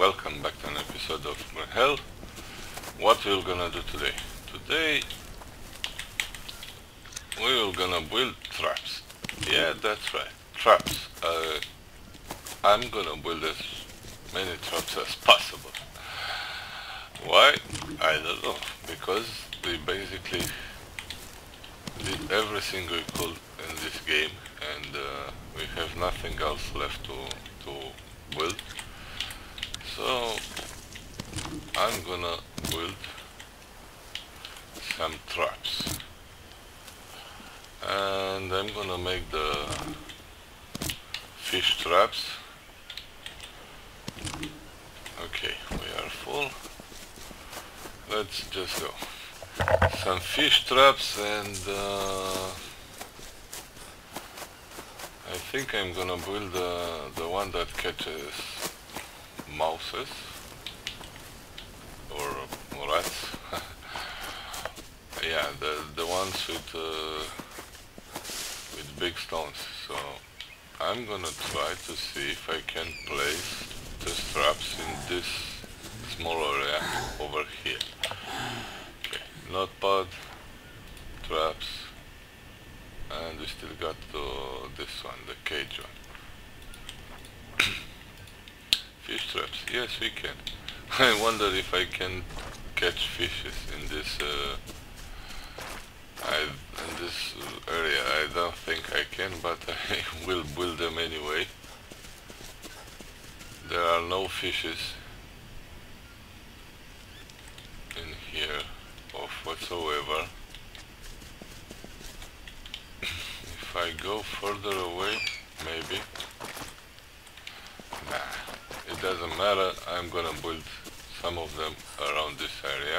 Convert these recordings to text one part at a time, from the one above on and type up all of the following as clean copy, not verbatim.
welcome back to an episode of Hell. What we're gonna do today? Today we're gonna build traps. Yeah, that's right, traps. I'm gonna build as many traps as possible. Why? I don't know, because we basically did everything we could in this game and we have nothing else left to build. So I'm gonna build some traps and I'm gonna make the fish traps. Okay, we are full. Let's just go. Some fish traps, and I think I'm gonna build the one that catches mouses or rats. Yeah, the ones with big stones. So I'm gonna try to see if I can place the traps in this small area over here. Okay, notepad, traps, and we still got this one, the cage one. Fish traps, yes we can. I wonder if I can catch fishes in this area. I don't think I can, but I will build them anyway. There are no fishes in here of whatsoever. If I go further away, maybe. Nah, it doesn't matter. I'm gonna build some of them around this area.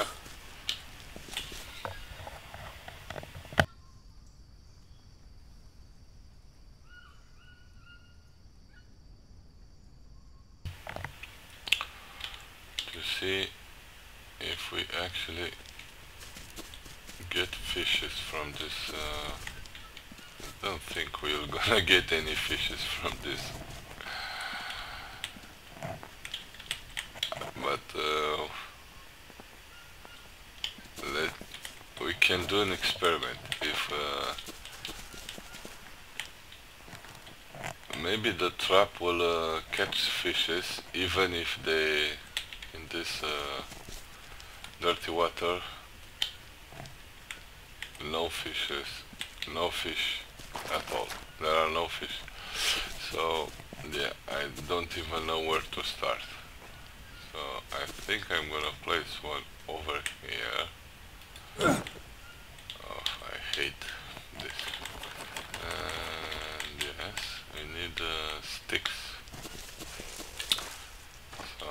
To see if we actually get fishes from this. I don't think we're gonna get any fishes from this, but we can do an experiment. If maybe the trap will catch fishes even if they in this dirty water, no fishes, no fish at all. There are no fish. So yeah, I don't even know where to start. So I think I'm gonna place one over here. Oh, I hate this. And yes, we need sticks. So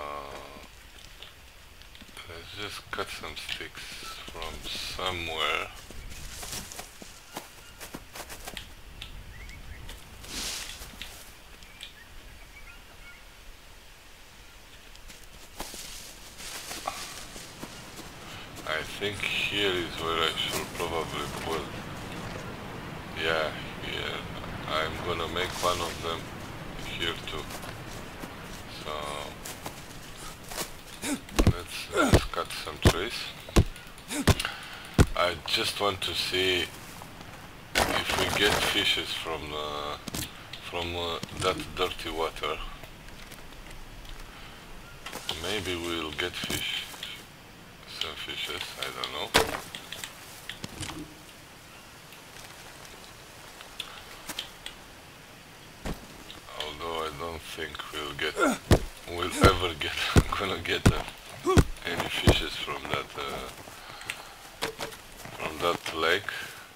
let's just cut some sticks from somewhere. I think here is where I should probably build. Yeah, here. I'm gonna make one of them here too. So let's cut some trees. I just want to see if we get fishes from that dirty water. Maybe we'll get fish. Some fishes, I don't know. Although I don't think we'll ever get gonna get any fishes from that lake.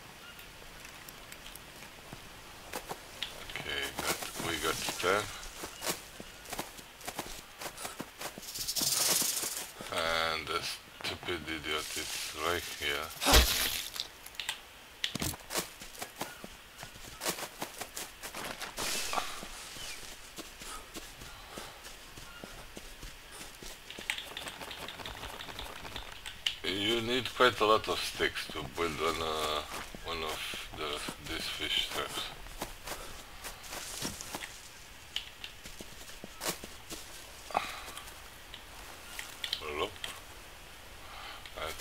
Okay, we got 10. And the stupid idiot is right here. You need quite a lot of sticks to build one of these fish traps.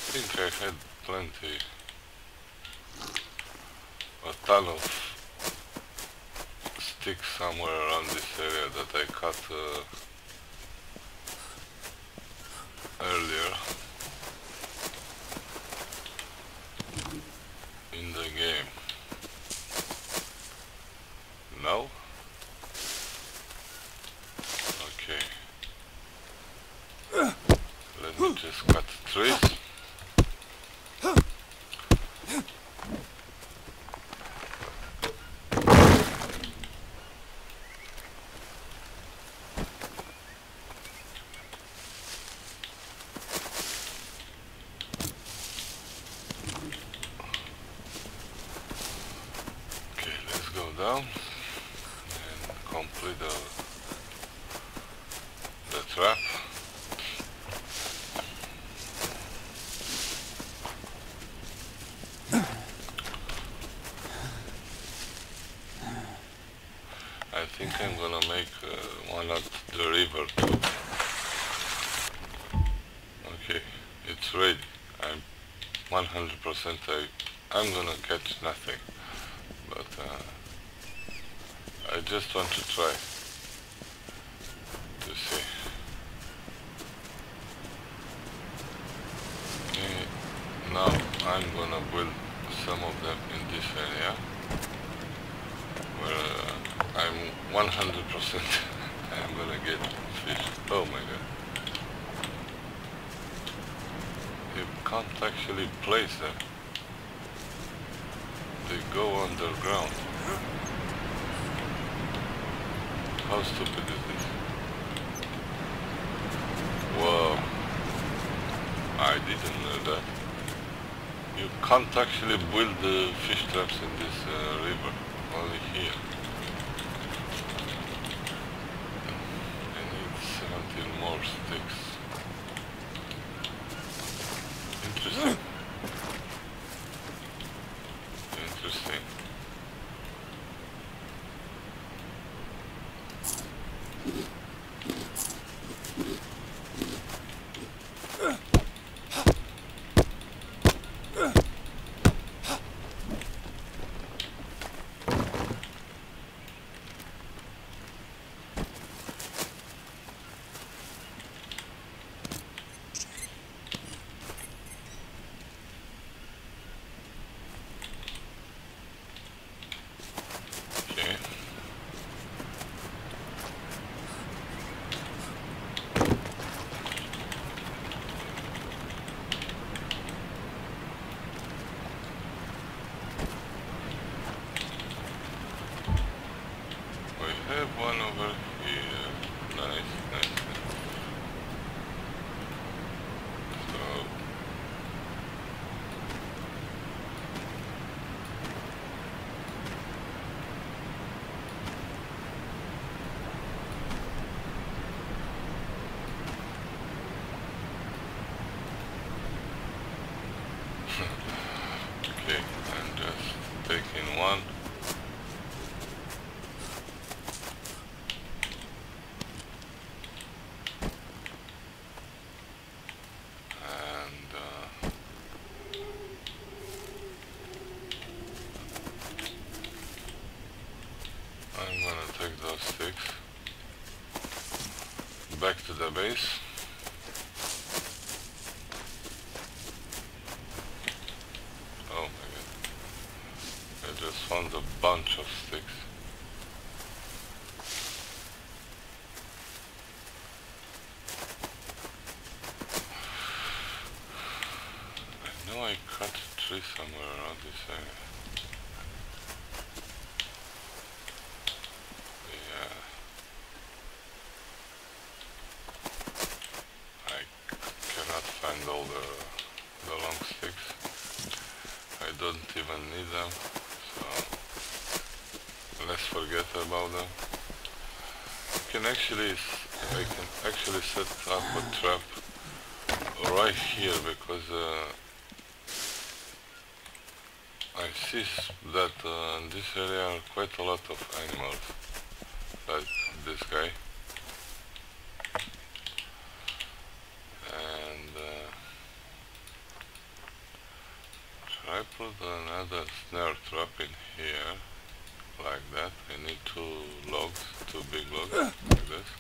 think I had plenty, a ton of sticks somewhere around this area that I cut earlier in the game. No? Okay. Let me just cut trees. Okay, let's go down and complete the trap. I think I'm gonna make one at the river too. Okay, it's ready. I'm 100% I'm gonna catch nothing, but I just want to try to see. Okay, now I'm gonna build some of them in this area where I'm 100% I'm gonna get fish. Oh my god. You can't actually place them. They go underground. How stupid is this? Whoa. I didn't know that. You can't actually build the fish traps in this river. Only here. I need 17 more sticks. Interesting. Interesting. Okay. We have one over here. Nice, nice, nice. So okay, I'm just taking one. And I'm gonna take those sticks back to the base. Oh my god. I just found a bunch of sticks. I know I cut a tree somewhere around this area. Yeah. I cannot find all the long sticks. I don't even need them, so let's forget about them. I can actually set up a trap right here because I see that in this area are quite a lot of animals, like this guy. And put another snare trap in here, like that. I need two logs, two big logs, like this.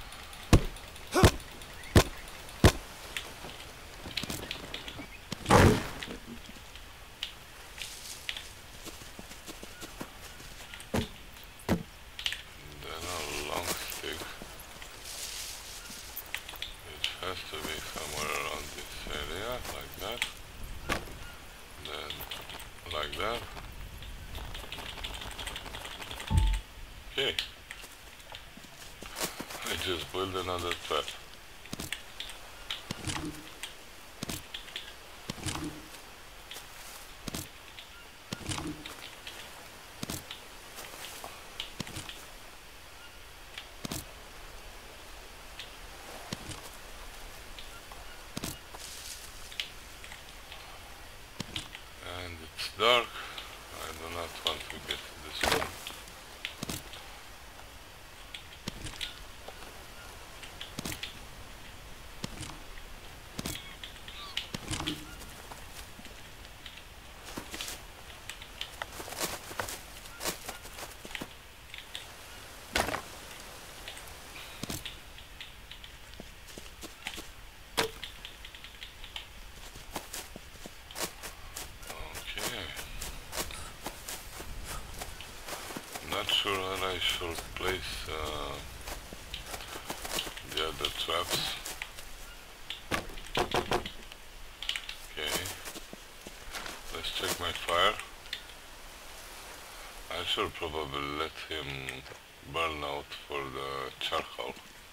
Then a long stick, which has to be somewhere around this area, like that. Then, like that. Okay. I just built another trap. And it's dark. I do not want to get this one. Not sure where I should place the other traps. Okay, let's check my fire. I should probably let him burn out for the charcoal.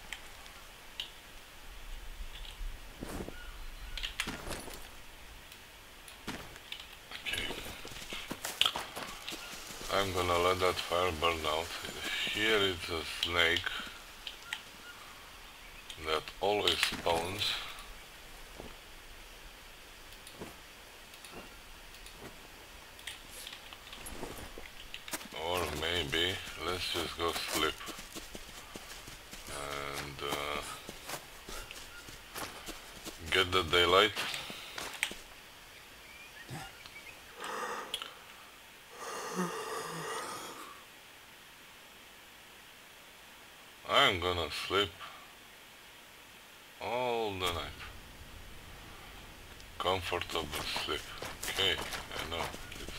I'm gonna let that fire burn out. Here is a snake that always spawns. Or maybe let's just go sleep and get the daylight. I'm gonna sleep all the night. Comfortable sleep. Okay, I know.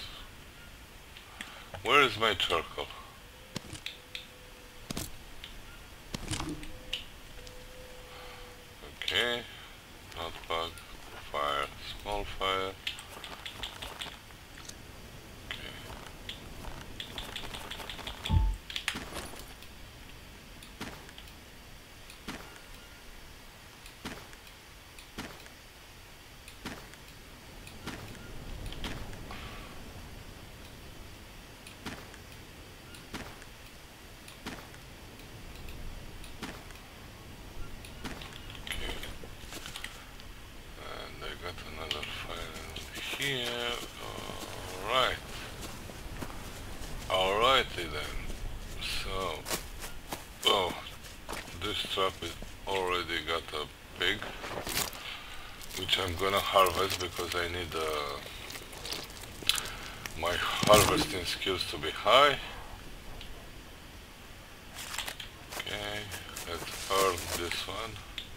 Where is my charcoal? Okay, not bug, fire, small fire. Here, alrighty then. So, oh, this trap is already got a pig, which I'm gonna harvest because I need my harvesting skills to be high. Okay, let's earn this one.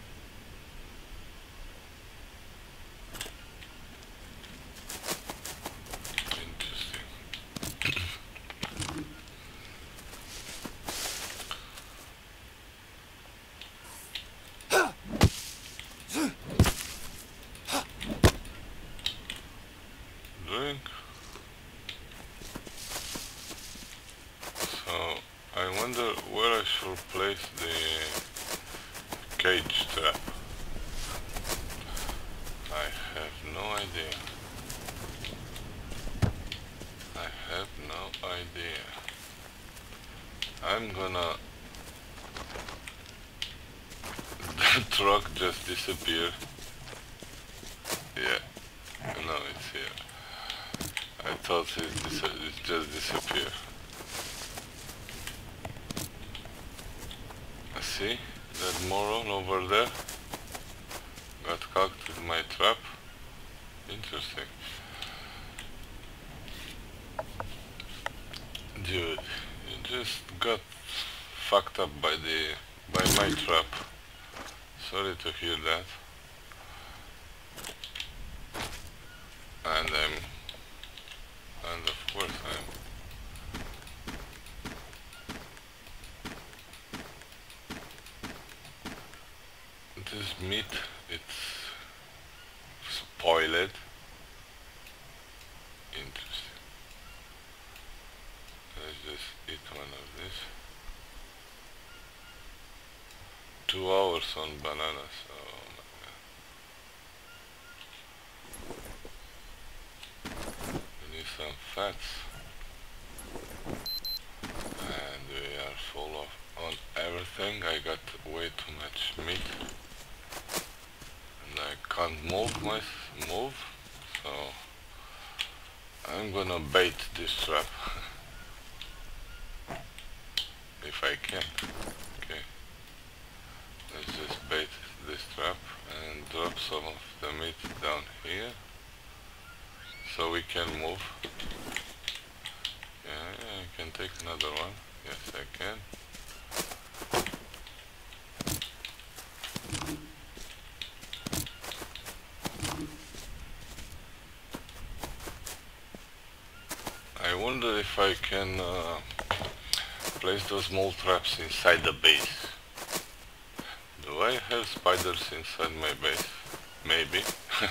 So I wonder where I should place the cage trap. I have no idea. I have no idea. I'm gonna... The truck just disappeared. Yeah, no, it's here. I thought it just disappeared. See that moron over there got caught with my trap. Interesting. Dude, you just got fucked up by my trap. Sorry to hear that. And of course this meat, it's spoiled. Interesting. Let's just eat one of this. 2 hours on bananas. Oh my god. We need some fats. And we are full of on everything. I got way too much meat. And I can't move. So I'm gonna bait this trap. If I can. Okay. Let's just bait this trap and drop some of the meat down here so we can move. Yeah, I can take another one. Yes, I can. I wonder if I can place those mole traps inside the base. Do I have spiders inside my base? Maybe.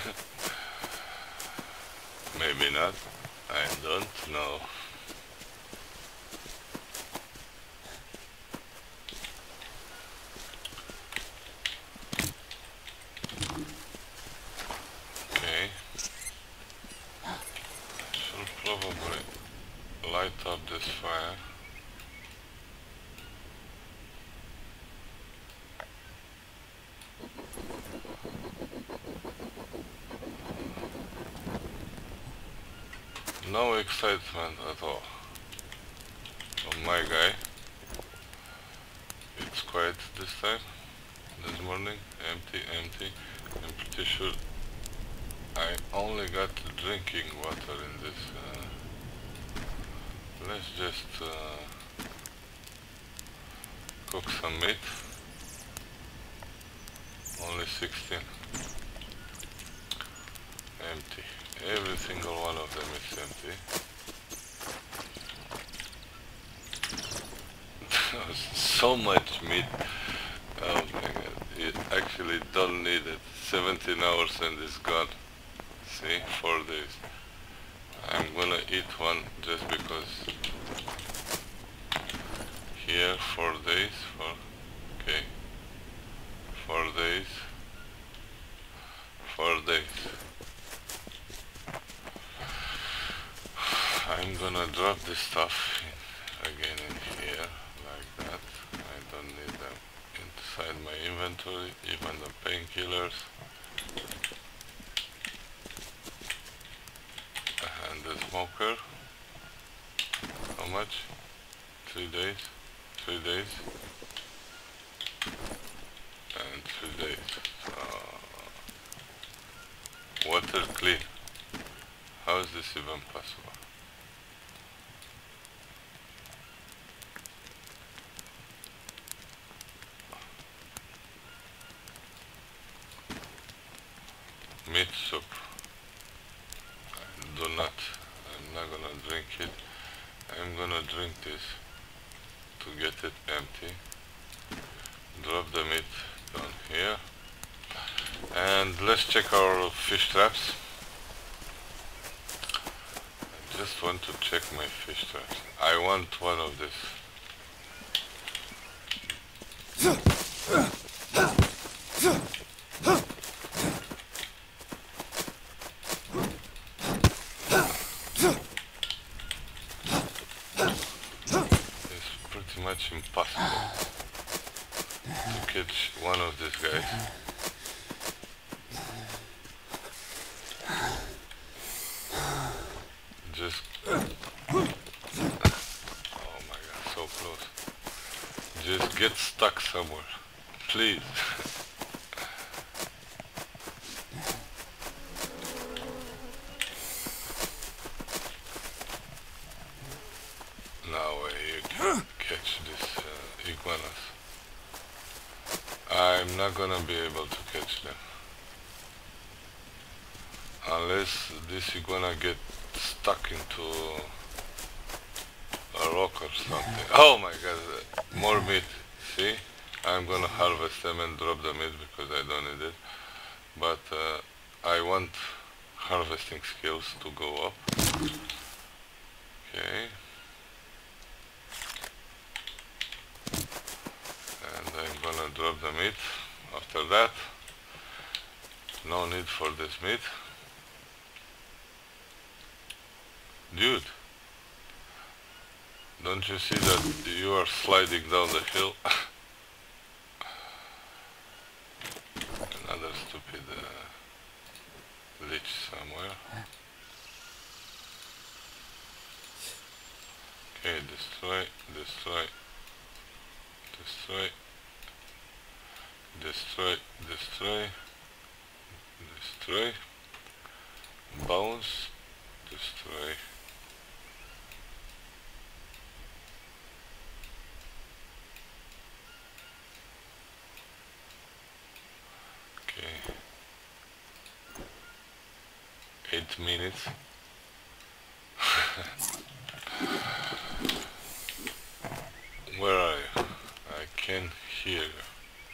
Maybe not. I don't know. Okay. I should probably light up this fire. No excitement at all from my guy. It's quiet this time, this morning, empty. I'm pretty sure I only got drinking water in this. Let's just cook some meat. Only 16. Empty. Every single one of them is empty. So much meat. Oh my god. You actually don't need it. 17 hours and it's gone. See? 4 days. I'm gonna eat one just because. Here 4 days. Okay. 4 days. 4 days. I'm gonna drop this stuff again in here, like that. I don't need them inside my inventory, even the painkillers. And the smoker. How much? 3 days. 3 days. And 3 days. Water clean. How is this even possible? Meat soup. I'm not gonna drink it. I'm gonna drink this to get it empty. Drop the meat down here. And let's check our fish traps. I just want to check my fish traps. I want one of this. Much impossible to catch one of these guys. Just oh my god, so close. Just get stuck somewhere, please. Now gonna be able to catch them. Unless this is gonna get stuck into a rock or something. Oh my god, more meat. See? I'm gonna harvest them and drop the meat because I don't need it. But I want harvesting skills to go up. Okay. And I'm gonna drop the meat. After that, no need for this meat. Dude, don't you see that you are sliding down the hill? Another stupid leech somewhere. Okay, destroy, destroy, destroy, destroy, destroy, destroy, bounce, destroy. Okay. 8 minutes. Where are you? I can't hear you.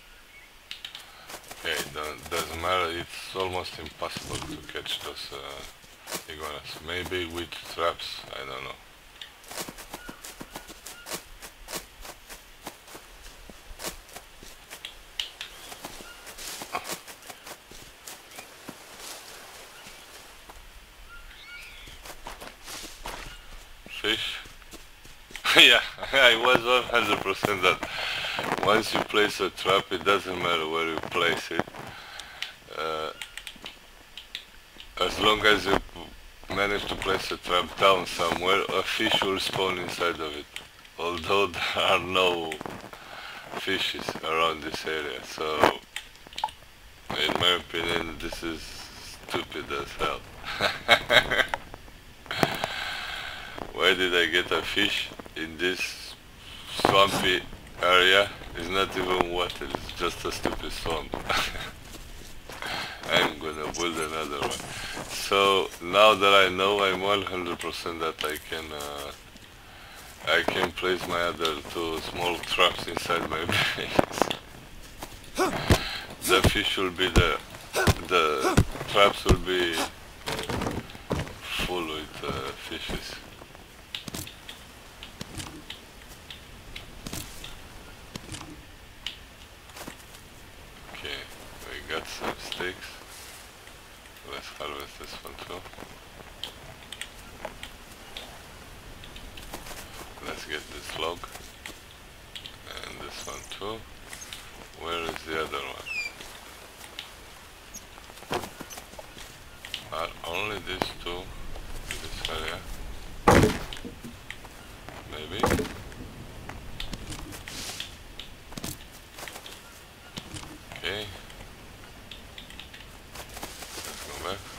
Okay, doesn't matter, it's almost impossible to catch those iguanas. Maybe with traps, I don't know. Fish? Yeah, I was 100% that once you place a trap, it doesn't matter where you place it. As long as you manage to place a trap down somewhere, a fish will spawn inside of it. Although there are no fishes around this area, so in my opinion this is stupid as hell. Why did I get a fish in this swampy area? It's not even water, it's just a stupid swamp. I'm gonna build another one. So now that I know, I'm 100% that I can place my other 2 small traps inside my base. The fish will be there. The traps will be full with fishes. Okay, we got some sticks. Let's harvest this one too. Let's get this log. And this one too. Where is the other one? Are only these 2 in this area? Maybe? Okay. Let's go back.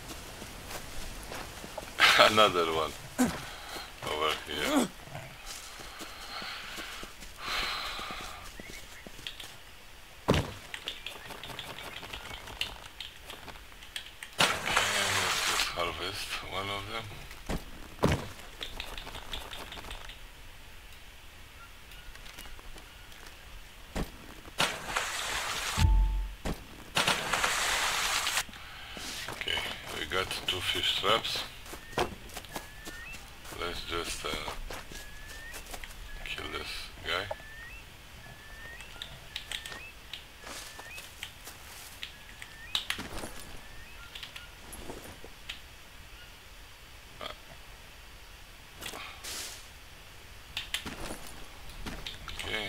Another one over here. Harvest one of them. Okay, we got 2 fish traps. Let's just kill this guy. Okay.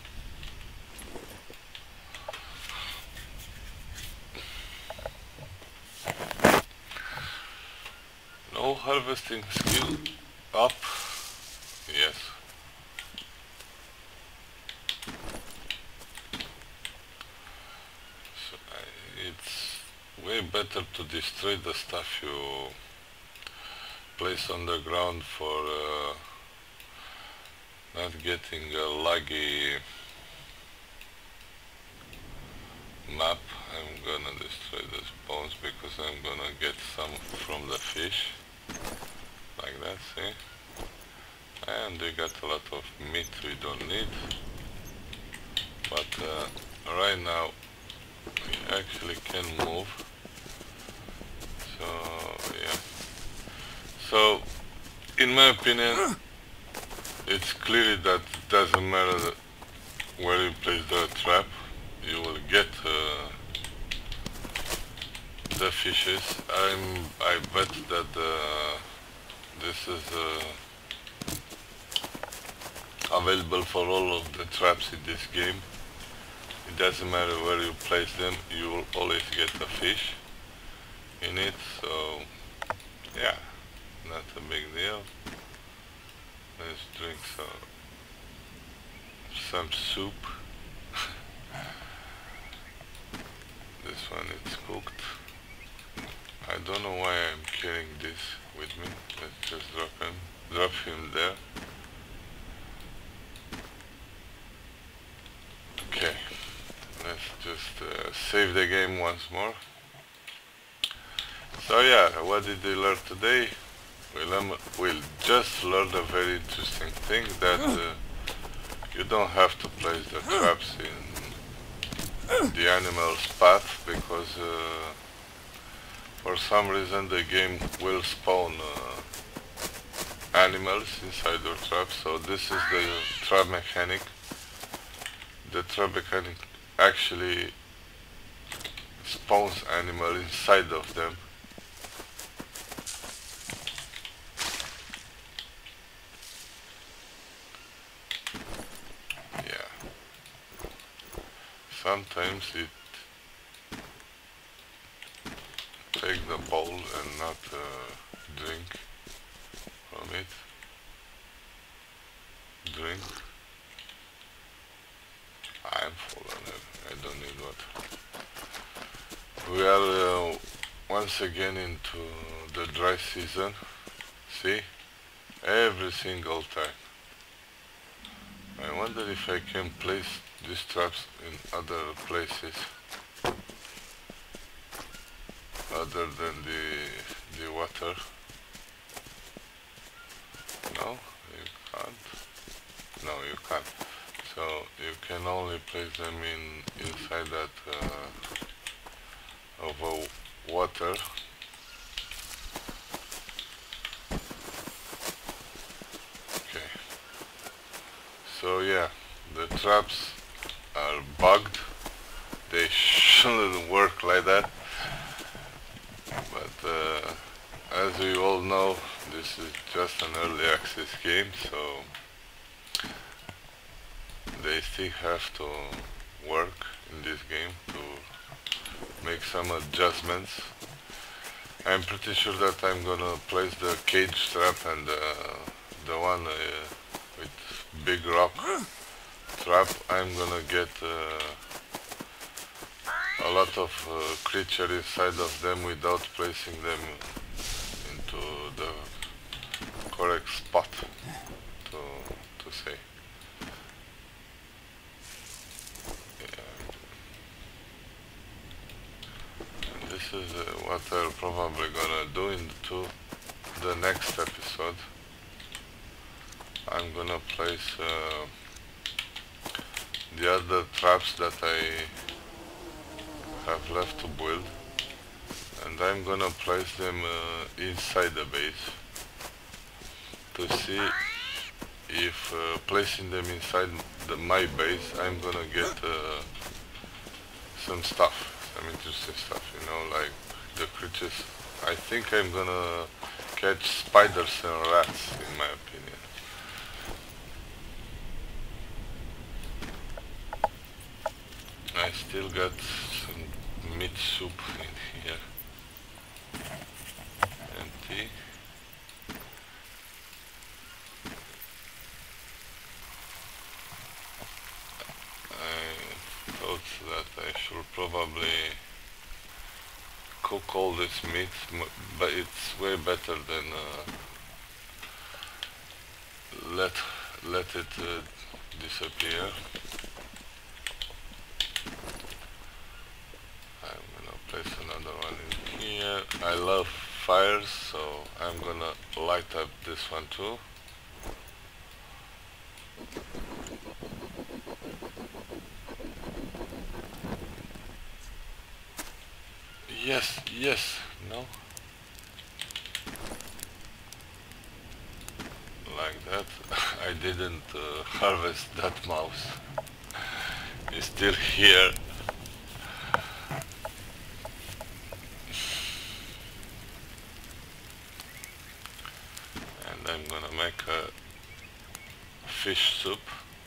No harvesting skill up. Yes. So it's way better to destroy the stuff you place on the ground for not getting a map. I'm gonna destroy those bones because I'm gonna get some from the fish, like that, see? And we got a lot of meat we don't need, but right now we actually can move. So yeah, so in my opinion it's clearly that it doesn't matter where you place the trap, you will get the fishes. I bet that this is available for all of the traps in this game. It doesn't matter where you place them, you will always get a fish in it, so yeah, not a big deal. Let's drink some soup. This one is cooked. I don't know why I'm carrying this with me. Let's just drop him there. Okay, let's just save the game once more. So yeah, what did we learn today? We'll just learn a very interesting thing, that you don't have to place the traps in the animal's path, because for some reason the game will spawn animals inside your trap. So this is the trap mechanic. The trap mechanic actually spawns animal inside of them. Yeah. Sometimes it take the bowl and not drink from it. Drink. I'm full on it. I don't need water. We are once again into the dry season. See? Every single time. I wonder if I can place these traps in other places other than the water. No, you can't. No, you can't. So you can only place them inside that of a water. Okay. So yeah, the traps are bugged. They shouldn't work like that. But as we all know, this is just an early access game, so they still have to work in this game to make some adjustments. I'm pretty sure that I'm gonna place the cage trap and the one with big rock trap. I'm gonna get a lot of creature inside of them without placing them into the correct spot, to say. This is what I'm probably gonna do into the next episode. I'm gonna place the other traps that I have left to build, and I'm gonna place them inside the base to see if placing them inside my base I'm gonna get some stuff, some interesting stuff, you know, like the creatures. I think I'm gonna catch spiders and rats, in my opinion. I still got some meat soup in here. Empty. I thought that I should probably cook all this meat, but it's way better than let it disappear. I love fires, so I'm gonna light up this one too. Yes, yes, no. Like that. I didn't harvest that mouse. It's still here. And I'm gonna make a fish soup.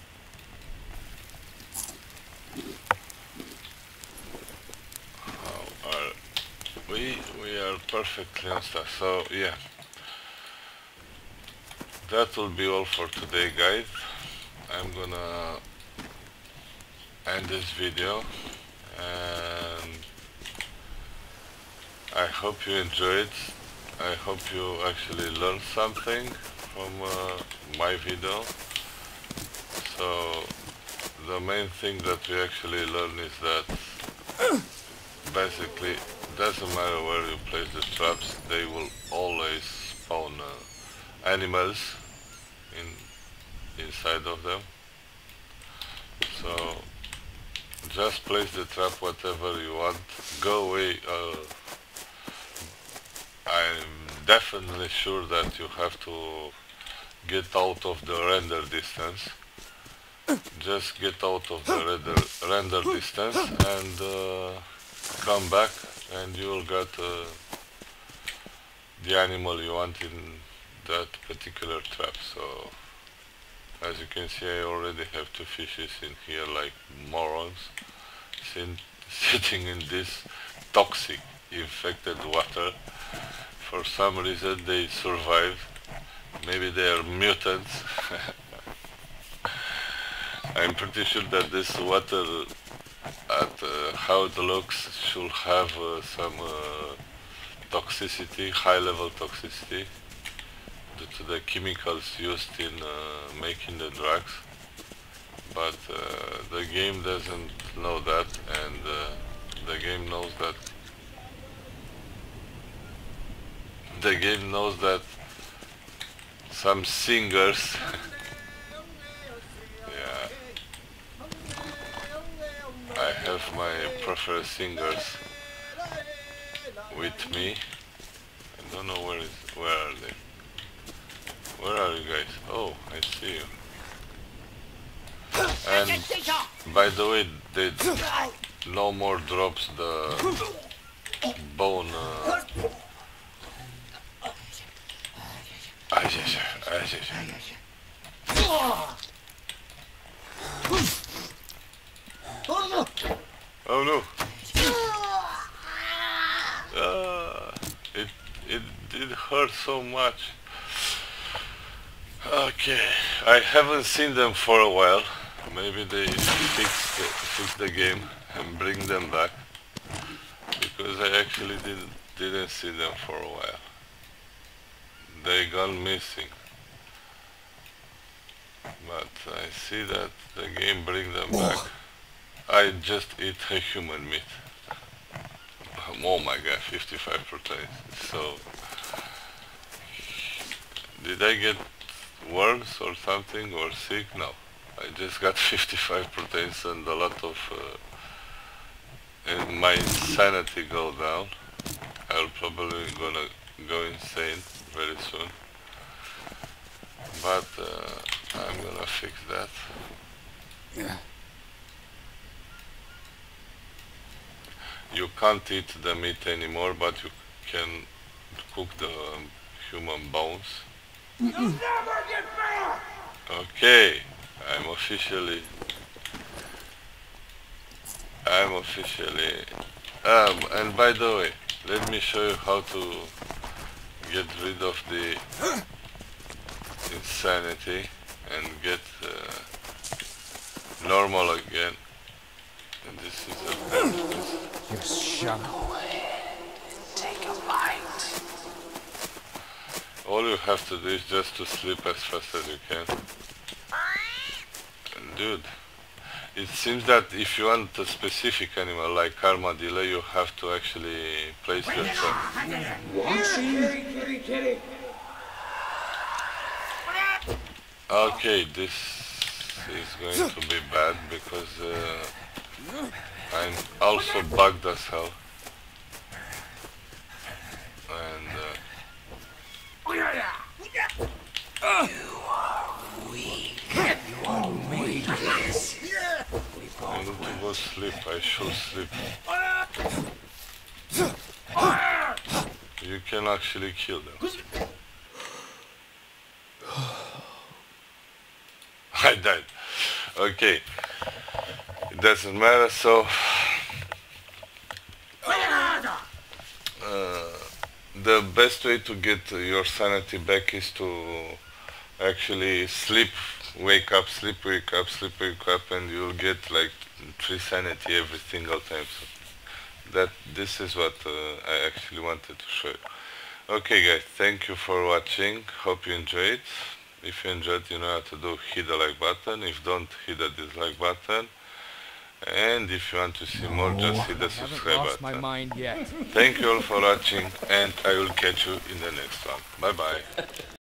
How are we? We are perfectly on stuff. So yeah, that will be all for today, guys. I'm gonna end this video, and I hope you enjoyed. I hope you actually learned something from my video. So the main thing that we actually learn is that basically doesn't matter where you place the traps, they will always spawn animals inside of them. So just place the trap whatever you want. Go away. I'm definitely sure that you have to get out of the render distance. Just get out of the render distance and come back, and you will get the animal you want in that particular trap. So as you can see, I already have two fishes in here like morons, sitting in this toxic infected water. For some reason they survive. Maybe they are mutants. I'm pretty sure that this water, at how it looks, should have some toxicity, high level toxicity, due to the chemicals used in making the drugs. But the game doesn't know that, and the game knows that some singers yeah, I have my preferred singers with me. I don't know where are they? Where are you guys? Oh, I see you. And by the way, they no more drops the bone. Oh no! It did hurt so much. Okay, I haven't seen them for a while. Maybe they fix the game and bring them back, because I actually didn't see them for a while. They gone missing. But I see that the game bring them back. I just eat a human meat. Oh my god, 55 proteins. So did I get worms or something, or sick? No. I just got 55 proteins and a lot of and my sanity go down. I'll probably gonna go insane very soon. But I'm gonna fix that. Yeah. You can't eat the meat anymore, but you can cook the human bones. You'll never get back! Okay, I'm officially and by the way, let me show you how to get rid of the insanity and get normal again. And this is a Just shove away. Take a bite. all you have to do is just to sleep as fast as you can. And dude, It seems that if you want a specific animal like armadillo, you have to actually place the trap. Kitty, kitty. Okay, this is going to be bad because I'm also bugged as hell. And I need to go sleep. I should sleep. You can actually kill them. I died. Okay. It doesn't matter, so the best way to get your sanity back is to actually sleep, wake up, sleep, wake up, sleep, wake up, and you'll get like 3 sanity every single time. So this is what I actually wanted to show you. Okay guys, thank you for watching. Hope you enjoyed. If you enjoyed, you know how to do. Hit the like button. If don't, hit the dislike button. And if you want to see more, just hit the subscribe Lost my button. mind yet. Thank you all for watching, and I will catch you in the next one. Bye bye.